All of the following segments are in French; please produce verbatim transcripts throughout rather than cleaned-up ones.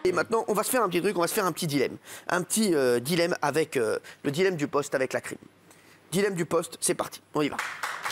Et maintenant, on va se faire un petit truc, on va se faire un petit dilemme. Un petit euh, dilemme avec euh, le dilemme du poste avec la crime. Dilemme du poste, c'est parti, on y va.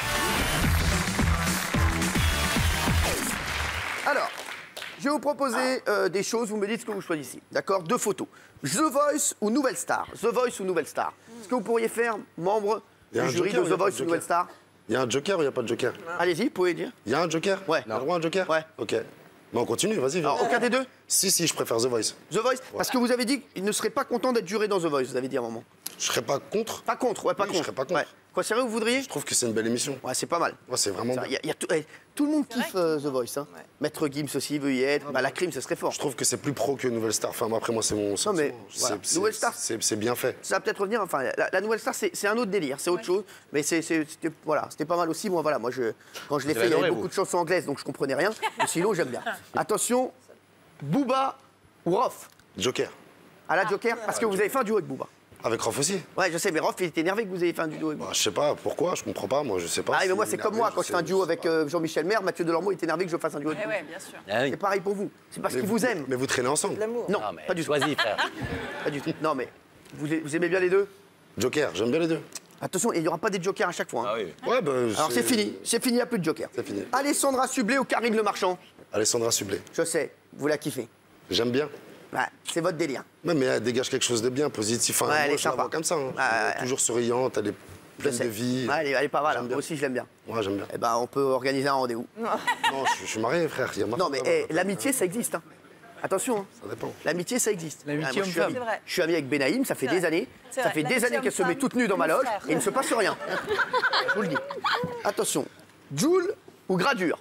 Alors, je vais vous proposer euh, des choses, vous me dites ce que vous choisissez. D'accord? Deux photos. The Voice ou Nouvelle Star? The Voice ou Nouvelle Star? Est-ce que vous pourriez faire membre du jury de The Voice ou Nouvelle Star? Il y a un joker ou il n'y a pas de joker? Allez-y, vous pouvez dire. Il y a un joker? Ouais. On a le droit à un joker? Ouais. Ok. Bon, on continue, vas-y. Alors, aucun des deux? Si, si, je préfère The Voice. The Voice? Parce que vous avez dit qu'il ne serait pas content d'être juré dans The Voice, vous avez dit à un moment. Je serais pas contre. Pas contre, ouais, pas Oui, contre. je serais pas contre. Ouais. Quoi, sérieux, vous voudriez? Je trouve que c'est une belle émission. Ouais, c'est pas mal. Ouais, c'est vraiment Ça, bien. y a- y a tout, eh, tout le monde kiffe euh, The Voice. Hein. Ouais. Maître Gims aussi veut y être. Bah, la crime, ça serait fort. Je trouve que c'est plus pro que Nouvelle Star. Enfin, après, moi, c'est mon. Non, mais c'est- voilà. c'est- Nouvelle Star- C'est c'est bien fait. Ça va peut-être revenir. Enfin, la, la Nouvelle Star, c'est c'est un autre délire, c'est autre chose. Mais c'est- c'est- c'était voilà, c'était pas mal aussi. Moi, voilà, moi, je, quand je l'ai Vous fait, il y avait adoré, beaucoup vous. de chansons anglaises, donc je comprenais rien. Mais sinon, j'aime bien. Attention, Booba ou Rof? Joker. À la Joker, parce que vous avez fait un duo avec Booba. Avec Rof aussi. Ouais, je sais, mais Rof, il était énervé que vous ayez fait un duo avec Booba. Bah, je sais pas pourquoi, je comprends pas, moi, je sais pas. Ah, mais si moi, il c'est est comme énervé, moi, quand je sais- fais un duo sais avec pas. euh, Jean-Michel Maire, Mathieu Delormeau est énervé que je fasse un duo avec Eh vous. ouais, bien sûr. Ah oui. C'est pareil pour vous. C'est parce Mais qu'il vous aime. Mais vous traînez ensemble. L'amour. Non, Non, mais pas du tout. choisis, frère. Pas du tout. Non, mais vous, vous aimez bien les deux? Joker, j'aime bien les deux. Attention, il n'y aura pas des jokers à chaque fois. hein. Ah oui. Ouais, bah. Alors c'est fini, c'est fini, il n'y a plus de joker. C'est fini. Alessandra Sublet ou Karine Le Marchand? Alessandra Sublet. Je sais, vous la kiffez. J'aime bien. Ouais, c'est votre délire. Ouais, mais elle dégage quelque chose de bien, positif. Enfin, Ouais, moi, elle est je la sympa. vois comme ça. hein. Ouais, ouais, ouais. Toujours souriante, elle est Je pleine sais. de vie. Ouais, elle, est, elle est pas mal, hein. J'aime Moi bien. aussi je l'aime bien. Ouais, j'aime bien. Eh ben, on peut organiser un rendez-vous. Non, je, je suis marié, frère. Il y a ma Non, femme mais là-bas. eh, l'amitié, ça existe. hein. Attention, hein. Ça dépend. L'amitié, ça existe. L'amitié Ah, moi, je suis homme-femme. ami- C'est vrai. Je suis ami avec Benaïm, ça fait C'est des vrai. années. C'est Ça vrai. fait des L'amitié années qu'elle se met homme-femme, toute nue dans ma mon loge frère. et il ne se passe rien. Je vous le dis. Attention, Joule ou Gradure?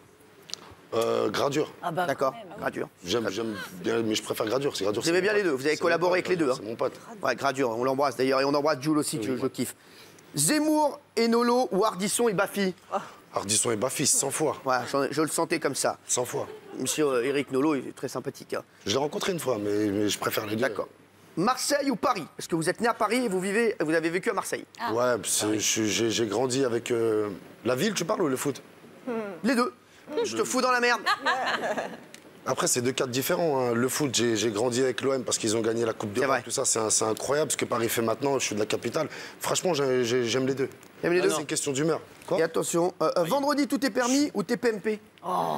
Euh, Gradure. Ah bah, D'accord, quand même. Gradure. J'aime, j'aime bien, mais je préfère Gradure. C'est Gradure. Vous aimez bien les deux, vous avez collaboré avec les deux. hein. C'est mon pote. Ouais, Gradure, on l'embrasse d'ailleurs, et on embrasse Jules aussi, que je kiffe. Zemmour et Nolo ou Ardisson et Baffy? Ardisson et Baffy, cent fois. Ouais, j'en- je le sentais comme ça. cent fois. Monsieur euh, Éric Nolo, il est très sympathique. hein. Je l'ai rencontré une fois, mais, mais je préfère les deux. D'accord. Marseille ou Paris? Parce que vous êtes né à Paris et vous, vivez, vous avez vécu à Marseille. Ouais, c'est- je suis- j'ai j'ai grandi avec. euh, La ville, tu parles, ou le foot? Les deux. Je te fous dans la merde. Après, c'est deux cadres différents. hein. Le foot, j'ai j'ai grandi avec l'O M parce qu'ils ont gagné la Coupe C'est vrai. d'Europe. Tout ça, c'est un- c'est incroyable ce que Paris fait maintenant. Je suis de la capitale. Franchement, j'ai- j'ai- j'aime les deux. T'aimes les Ah, deux? C'est une question d'humeur. Quoi? Et attention, euh, euh, vendredi tout est permis ou t'es P M P?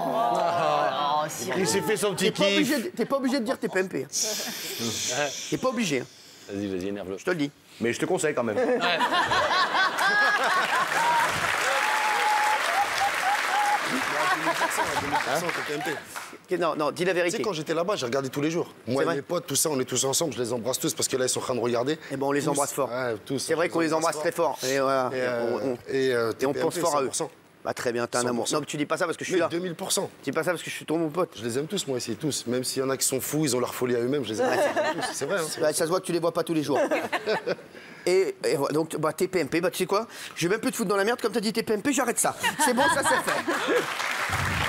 Il s'est fait son T'es petit pas, obligé kiff. de- t'es pas obligé de dire t'es P M P. hein. T'es pas obligé, hein. Vas-y, vas-y, énerve-le. Je te le dis. Mais je te conseille quand même. deux mille pour cent, deux mille pour cent, t'es P M P. Non, non, dis la Tu vérité. sais, quand j'étais là-bas, j'ai regardé tous les jours. Moi et vrai mes potes, tout ça, on est tous ensemble, je les embrasse tous parce que là, ils sont en train de regarder. Eh ben, on les Tous. embrasse fort. Ouais, tous. C'est vrai qu'on les embrasse très fort. Et, voilà. Et, euh, on, on- et, euh, et on t'es pense P M P, fort à eux. cent pour cent. Bah très bien, t'es un cent pour amour. cent. Non, mais tu dis pas ça parce que je suis Mais là. deux mille pour cent. Tu dis pas ça parce que je suis ton mon pote. Je les aime tous, moi aussi, tous. Même s'il y en a qui sont fous, ils ont leur folie à eux-mêmes, je les aime tous. C'est vrai, hein, c'est Bah, vrai. ça se voit que tu les vois pas tous les jours. Et, et voilà, donc, bah, t'es P M P, bah, tu sais quoi? Je vais même plus te foutre dans la merde, comme t'as dit t'es P M P, j'arrête ça. C'est bon, ça c'est fait.